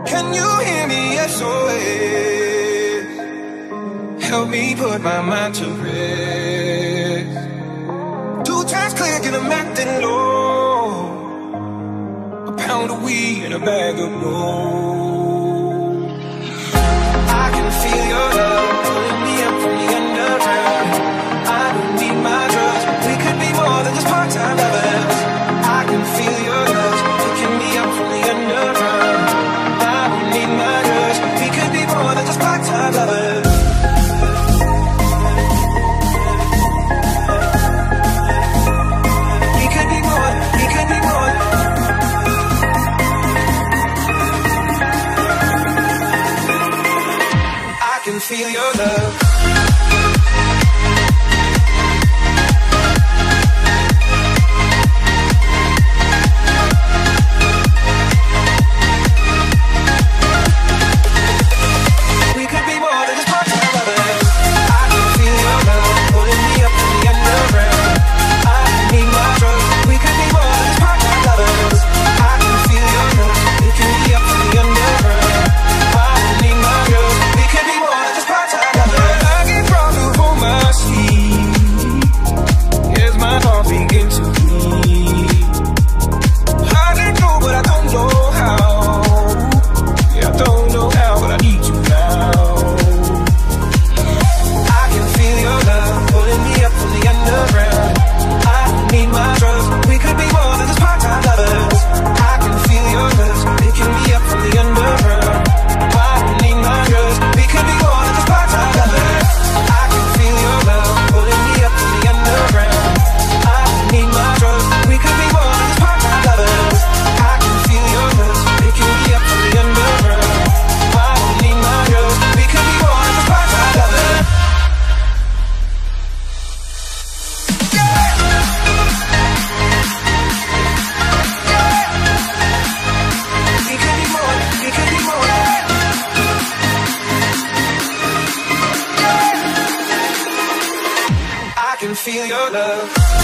Can you hear me? SOS. Help me put my mind to rest. 2 times click and I'm acting low. A pound of weed and a bag of gold. I can feel your love pulling me up from the underground. I don't need my drugs. We could be more than just part-time lovers. I can feel your love picking me up from the underground. I don't need my drugs. We could be more than just part-time lovers. Feel your love. We could be more than just part-time lovers. I can feel your love pulling me up from the underground. I need my drugs. We could be more than just part-time lovers. I can feel your love picking me up from the underground. I need my drugs. We could be more than just part-time lovers. I get problems for my sleep. Here's my heart begin to bleed. I let go, but I don't know how. Yeah, I don't know how, but I need you now. I can feel your love pulling me up from the underground. I need my drugs. We could be more than just part-time lovers. I can feel your love picking me up from the underground. I need my drugs. We could be more than just part-time lovers. I can feel your love pulling me up from the underground. I need my drugs. We could be more than just part-time lovers. I can feel your love picking me up from the underground. I need my drugs. We could be more than just part-time lovers. We could be more. We could be more. I can feel your love.